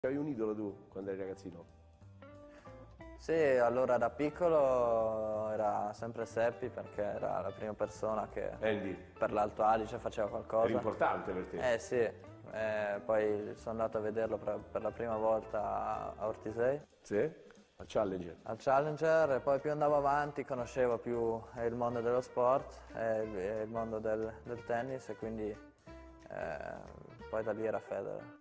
Avevi un idolo tu quando eri ragazzino? Sì, allora da piccolo era sempre Seppi perché era la prima persona che Andy, per l'Alto Adige faceva era qualcosa. importante per te. Sì, poi sono andato a vederlo per la prima volta a Ortisei, Sì? Al Challenger. al Challenger, e poi più andavo avanti conoscevo più il mondo dello sport e il mondo del tennis, e quindi poi da lì era Federer.